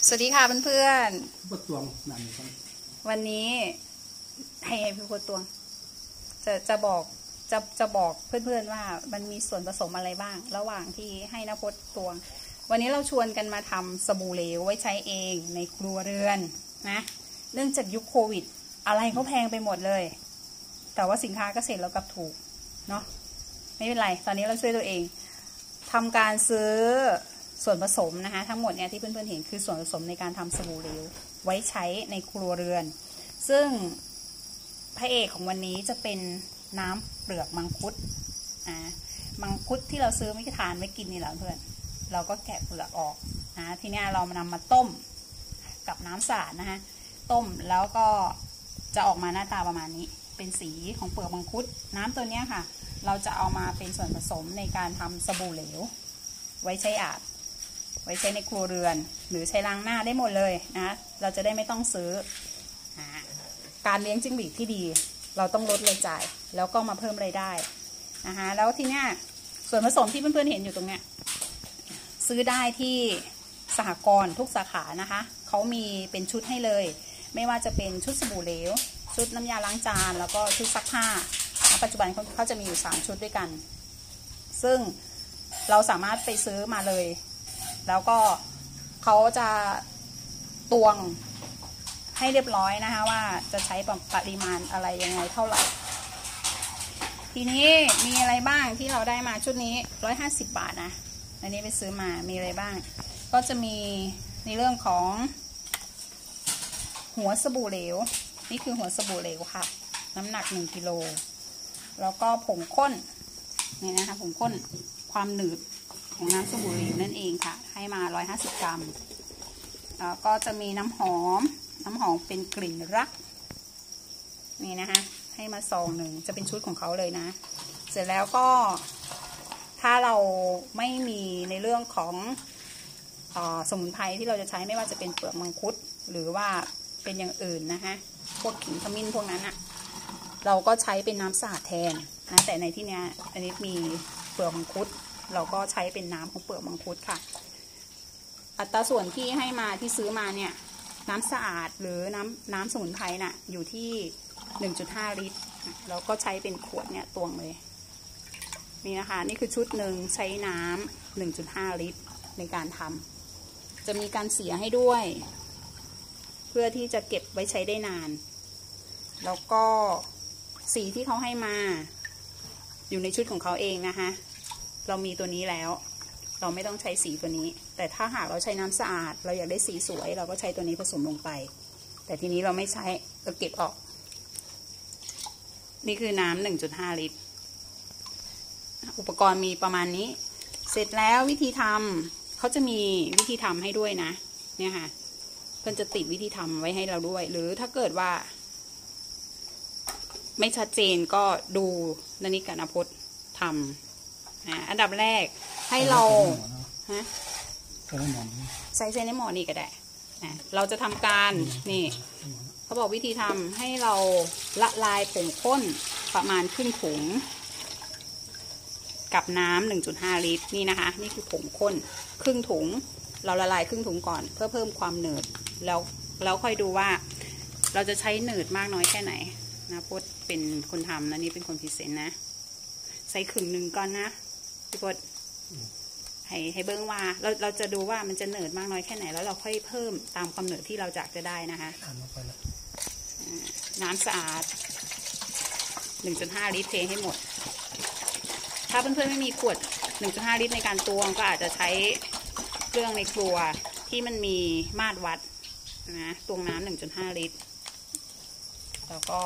สวัสดีค่ะเพื่อนๆวันนี้ให้พี่พูดตวงจะบอกเพื่อนๆว่ามันมีส่วนผสมอะไรบ้างระหว่างที่ให้นพจน์ตวงวันนี้เราชวนกันมาทำสบู่เหลวไว้ใช้เองในครัวเรือนนะเนื่องจากยุคโควิดอะไรก็แพงไปหมดเลยแต่ว่าสินค้าเกษตรเรากลับถูกเนาะไม่เป็นไรตอนนี้เราช่วยตัวเองทำการซื้อส่วนผสมนะคะทั้งหมดเนี่ยที่เพื่อนๆเห็นคือส่วนผสมในการทำสบู่เหลวไว้ใช้ในครัวเรือนซึ่งพระเอกของวันนี้จะเป็นน้ำเปลือกมังคุดมังคุดที่เราซื้อไม่ทานไม่กินนี่แหละเพื่อนเราก็แกะเปลือกออกนะทีนี้เรานำมาต้มกับน้ำสะอาดนะคะต้มแล้วก็จะออกมาหน้าตาประมาณนี้เป็นสีของเปลือกมังคุดน้ำตัวนี้ค่ะเราจะเอามาเป็นส่วนผสมในการทำสบู่เหลวไว้ใช้อาบไว้ใช้ในครัวเรือนหรือใช้ล้างหน้าได้หมดเลยนะเราจะได้ไม่ต้องซื้อการเลี้ยงจิ้งหรีดที่ดีเราต้องลดรายจ่ายแล้วก็มาเพิ่มรายได้นะคะแล้วทีเนี้ยส่วนผสมที่เพื่อนๆเห็นอยู่ตรงเนี้ยซื้อได้ที่สหกรณ์ทุกสาขานะคะเขามีเป็นชุดให้เลยไม่ว่าจะเป็นชุดสบู่เหลวชุดน้ำยาล้างจานแล้วก็ชุดซักผ้าปัจจุบันเขาจะมีอยู่3ชุดด้วยกันซึ่งเราสามารถไปซื้อมาเลยแล้วก็เขาจะตวงให้เรียบร้อยนะคะว่าจะใช้ปริมาณอะไรยังไงเท่าไหร่ทีนี้มีอะไรบ้างที่เราได้มาชุดนี้150 บาทนะอันนี้ไปซื้อมามีอะไรบ้างก็จะมีในเรื่องของหัวสบู่เหลวนี่คือหัวสบู่เหลวค่ะน้ำหนัก1 กิโลแล้วก็ผงข้นนี่นะคะผงข้นความหนืดของน้ำสบู่เหลวนั่นเองค่ะให้มา150 กรัมแล้วก็จะมีน้ำหอมเป็นกลิ่นรักนี่นะคะให้มาซองหนึ่งจะเป็นชุดของเขาเลยนะเสร็จแล้วก็ถ้าเราไม่มีในเรื่องของสมุนไพรที่เราจะใช้ไม่ว่าจะเป็นเปลือกมังคุดหรือว่าเป็นอย่างอื่นนะคะพวกขิงขมิ้นพวกนั้นอะเราก็ใช้เป็นน้ำสะอาดแทนนะแต่ในที่นี้อันนี้มีเปลือกมังคุดเราก็ใช้เป็นน้ำของเปลือกมังคุดค่ะอัตราส่วนที่ให้มาที่ซื้อมาเนี่ยน้ำสะอาดหรือน้ำสมุนไพรน่ะอยู่ที่ 1.5 ลิตรแล้วก็ใช้เป็นขวดเนี่ยตวงเลยนี่นะคะนี่คือชุดหนึ่งใช้น้ำ 1.5 ลิตรในการทำจะมีการเสียให้ด้วยเพื่อที่จะเก็บไว้ใช้ได้นานแล้วก็สีที่เขาให้มาอยู่ในชุดของเขาเองนะคะเรามีตัวนี้แล้วเราไม่ต้องใช้สีตัวนี้แต่ถ้าหากเราใช้น้ำสะอาดเราอยากได้สีสวยเราก็ใช้ตัวนี้ผสมลงไปแต่ทีนี้เราไม่ใช้เราเก็บออกนี่คือน้ำ 1.5 ลิตรอุปกรณ์มีประมาณนี้เสร็จแล้ววิธีทำเขาจะมีวิธีทำให้ด้วยนะเนี่ยค่ะเพื่อนจะติดวิธีทำไว้ให้เราด้วยหรือถ้าเกิดว่าไม่ชัดเจนก็ดูนันนิกานพจน์ทำอันดับแรกให้เราใส่ในหม้อนี่ก็ได้เราจะทำการนี่เขาบอกวิธีทำให้เราละลายผงข้นประมาณครึ่งถุงกับน้ำ 1.5 ลิตรนี่นะคะนี่คือผงข้นครึ่งถุงเราละลายครึ่งถุงก่อนเพื่อเพิ่มความหนืดแล้วค่อยดูว่าเราจะใช้หนืดมากน้อยแค่ไหนนะพจน์เป็นคนทำนะนี่เป็นคนพิเศษนะใส่ครึ่งหนึ่งก่อนนะพี่พจน์ให้เบิ้งว่าเราจะดูว่ามันจะเหนืดมากน้อยแค่ไหนแล้วเราค่อยเพิ่มตามความเหนืดที่เราอยากจะได้นะคะน้ำสะอาด 1.5 ลิตรเทให้หมดถ้าเพื่อนๆไม่มีขวด 1.5 ลิตรในการตวงก็อาจจะใช้เครื่องในครัวที่มันมีมาตรวัดนะตวงน้ำ 1.5 ลิตรแล้วก็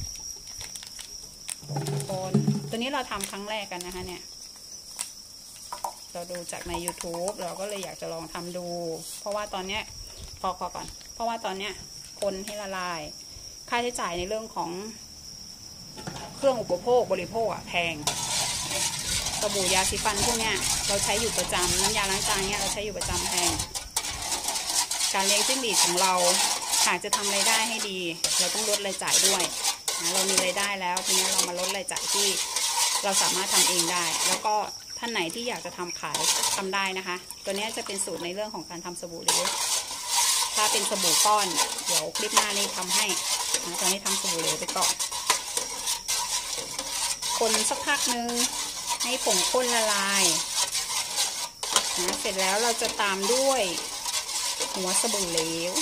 คนตัวนี้เราทำครั้งแรกกันนะคะเนี่ยเราดูจากใน YouTube เราก็เลยอยากจะลองทำดูเพราะว่าตอนเนี้ยพอก่อนเพราะว่าตอนเนี้ยคนให้ละลายค่าใช้จ่ายในเรื่องของเครื่องอุปโภคบริโภคแพงสบู่ยาสีฟันพวกเนี้ยเราใช้อยู่ประจำน้ำยาล้างจานเนี้ยเราใช้อยู่ประจำแพงการเลี้ยงจิ้งหรีดของเราหากจะทำรายได้ให้ดีเราต้องลดรายจ่ายด้วยนะเรามีรายได้แล้วทีนี้เรามาลดรายจ่ายที่เราสามารถทำเองได้แล้วก็ท่านไหนที่อยากจะทำขายทำได้นะคะตัวนี้จะเป็นสูตรในเรื่องของการทำสบู่เหลวถ้าเป็นสบู่ก้อนเดี๋ยวคลิปหน้านี้ทำให้นะตอนนี้ทำสบู่เหลวไปก่อนคนสักพักนึงให้ผงข้นละลายนะเสร็จแล้วเราจะตามด้วยหัวสบู่เหลว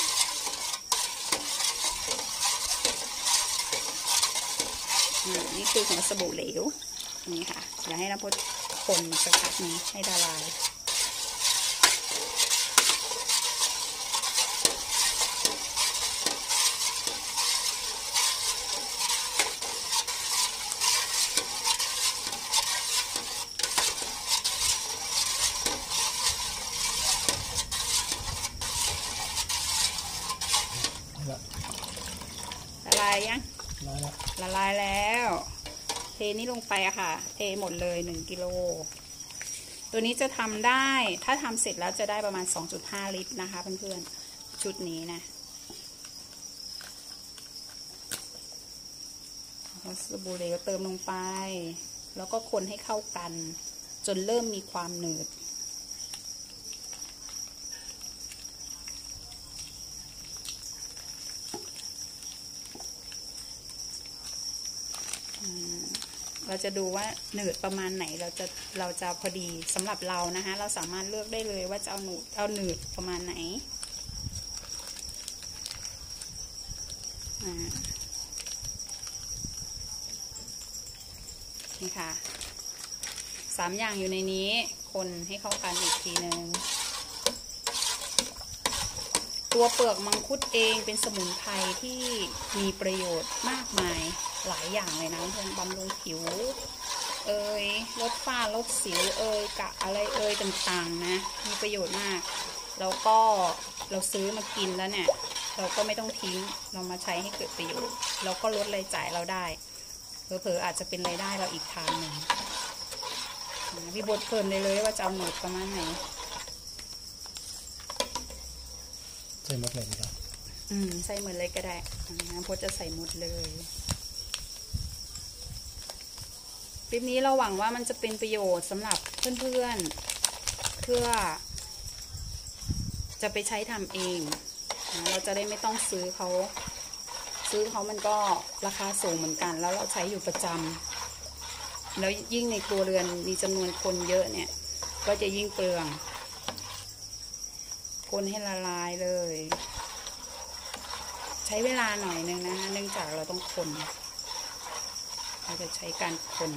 นี่คือหัวสบู่เหลวนี่ค่ะเดี๋ยวให้น้ำพดคนสักพักนี้ให้ละลายละลายยังละลายแล้วเทนี่ลงไปอะค่ะเทหมดเลย1 กิโลตัวนี้จะทำได้ถ้าทำเสร็จแล้วจะได้ประมาณ 2.5 ลิตรนะคะเพื่อนๆชุดนี้นะสบู่เหลวเติมลงไปแล้วก็คนให้เข้ากันจนเริ่มมีความหนืดเราจะดูว่าหนืดประมาณไหนเราจะพอดีสำหรับเรานะคะเราสามารถเลือกได้เลยว่าจะเอาหนืดประมาณไหนนี่ค่ะ3 อย่างอยู่ในนี้คนให้เข้ากันอีกทีนึงตัวเปลือกมังคุดเองเป็นสมุนไพรที่มีประโยชน์มากมายหลายอย่างเลยนะเพื่อนบำรุงผิวลดฝ้าลดสิวกะอะไรต่างๆนะมีประโยชน์มากแล้วก็เราซื้อมากินแล้วเนี่ยเราก็ไม่ต้องทิ้งเรามาใช้ให้เกิดประโยชน์แล้วก็ลดรายจ่ายเราได้เผลอๆอาจจะเป็นรายได้เราอีกทางหนึ่งพี่บดเพิ่มเลยว่าจะเอาหนูประมาณไหนใส่หมดเลยดีกว่าใส่หมดเลยก็ได้พดจะใส่หมดเลยคลิปนี้เราหวังว่ามันจะเป็นประโยชน์สำหรับเพื่อนๆเพื่อจะไปใช้ทำเองเราจะได้ไม่ต้องซื้อเขามันก็ราคาสูงเหมือนกันแล้วเราใช้อยู่ประจำแล้วยิ่งในครัวเรือนมีจำนวนคนเยอะเนี่ยก็จะยิ่งเปลืองคนให้ละลายเลยใช้เวลาหน่อยนึงนะคะเนื่องจากเราต้องคนเราจะใช้การคน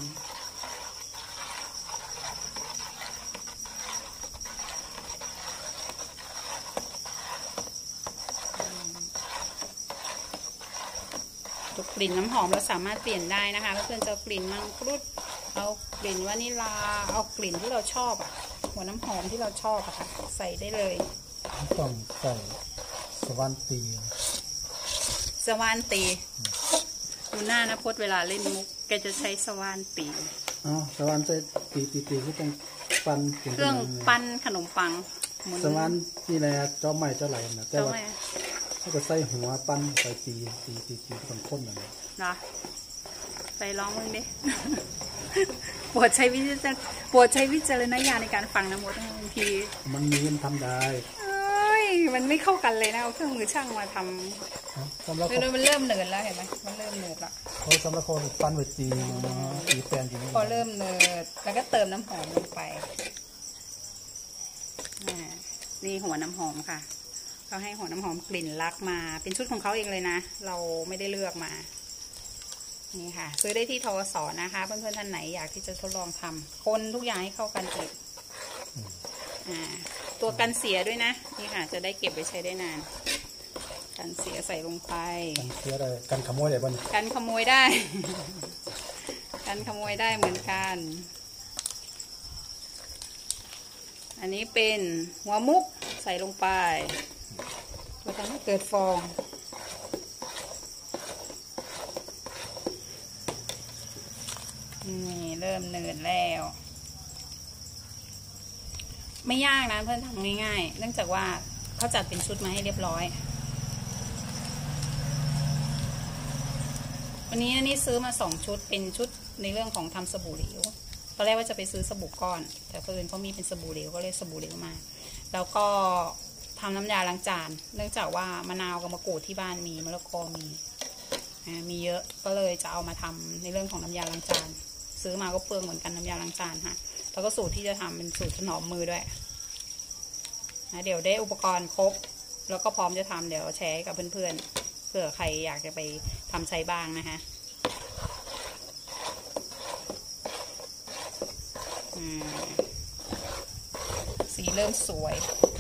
กลิ่นน้ำหอมเราสามารถเปลี่ยนได้นะคะเพื่อนๆจะกลิ่นมังคุดเอากลิ่นวานิลาเอากลิ่นที่เราชอบหัวน้ำหอมที่เราชอบค่ะใส่ได้เลยต้องใส่สวรรค์ตีดูหน้านะพดเวลาเล่นมุกแกจะใช้สว่านตีสวรรค์ใส่ตีก็ต้องปั้นเครื่องปั้นขนมปังสวรรค์นี่แหละเจ้าใหม่เจ้าไหลนะแต่ว่าถ้าจะใส่หัวปั้นไปตีต้องข้นแบบนี้นะไปลองมึงดิโปรดใช้วิจารณญาณในการฟังนะมดบางทีมันมีมันทำได้มันไม่เข้ากันเลยนะเอาเครื่องมือช่างมาทำมันเริ่มเหนืดแล้วเห็นไหมมันเริ่มเหนืดละเขาสำหรับคนปั้นไว้ตีแฟนจริงพอเริ่มเหนืดแล้วก็เติมน้ำหอมลงไปนี่หัวน้ำหอมค่ะเขาให้หัวน้ำหอมกลิ่นลักมาเป็นชุดของเขาเองเลยนะเราไม่ได้เลือกมานี่ค่ะซื้อได้ที่ทวส.นะคะเพื่อนๆท่านไหนอยากที่จะทดลองทำคนทุกอย่างให้เข้ากันอีกตัวกันเสียด้วยนะนี่ค่ะจะได้เก็บไว้ใช้ได้นานกันเสียใส่ลงไปกันเสียได้กันขโมยได้บ้างกันขโมยได้ กันขโมยได้เหมือนกันอันนี้เป็นหัวมุกใส่ลงไปเพื่อทำให้เกิดฟองนี่เริ่มเนืดแล้วไม่ยากนะเพื่อนทำง่ายๆเนื่องจากว่าเขาจัดเป็นชุดมาให้เรียบร้อยวันนี้ซื้อมา2 ชุดเป็นชุดในเรื่องของทำสบู่เหลวตอนแรกว่าจะไปซื้อสบู่ก้อนแต่เพื่อนเขามีเป็นสบู่เหลวก็เลยสบู่เหลวมาแล้วก็ททำน้ำยาล้างจานเนื่องจากว่ามะนาวกับมะกรูดที่บ้านมีมะละกอมีเยอะก็เลยจะเอามาทำในเรื่องของน้ำยาล้างจานซื้อมาก็เปลืองเหมือนกันน้ำยาล้างจานค่ะแล้วก็สูตรที่จะทำเป็นสูตรถนอมมือด้วยนะเดี๋ยวได้อุปกรณ์ครบแล้วก็พร้อมจะทำเดี๋ยวแชร์กับเพื่อนๆเผื่อใครอยากจะไปทำใช้บ้างนะคะสีเริ่มสวย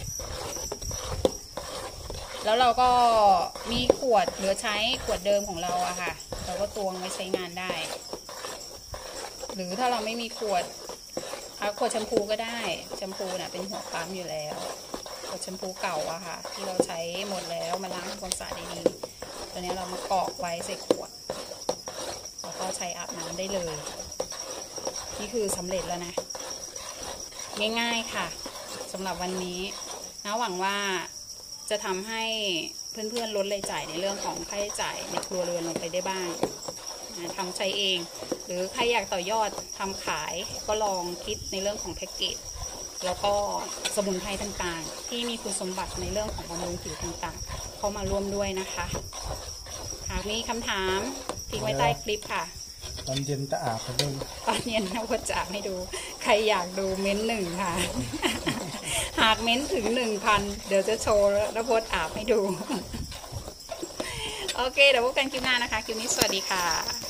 แล้วเราก็มีขวดเหลือใช้ขวดเดิมของเราอะค่ะเราก็ตวงไว้ใช้งานได้หรือถ้าเราไม่มีขวดขวดแชมพูก็ได้แชมพูน่ะเป็นหัวปั๊มอยู่แล้วขวดแชมพูเก่าอะค่ะที่เราใช้หมดแล้วมาล้างทำความสะอาดดีๆตัวนี้เรามากรอกไว้ใส่ขวดแล้วก็ใช้อาบน้ำได้เลยนี่คือสำเร็จแล้วนะง่ายๆค่ะสำหรับวันนี้นะหวังว่าจะทำให้เพื่อนๆลดรายจ่ายในเรื่องของค่าใช้จ่ายในครัวเรือนลงไปได้บ้างทำใช้เองหรือใครอยากต่อยอดทำขายก็ลองคิดในเรื่องของแพ็กเกจแล้วก็สมุนไพรต่างๆที่มีคุณสมบัติในเรื่องของบำรุงผิวต่างๆเข้ามาร่วมด้วยนะคะหากมีคำถามทิ้งไว้ใต้คลิปค่ะตอนเย็นจะอาบกันด้วยตอนเย็นเราก็จะให้ดูใครอยากดูเม้นต์1ค่ะ หากเม้นต์ถึง 1,000 เดี๋ยวจะโชว์แล้วโพสอาบให้ดู โอเคเดี๋ยวพบกันคลิปหน้านะคะคลิปนี้สวัสดีค่ะ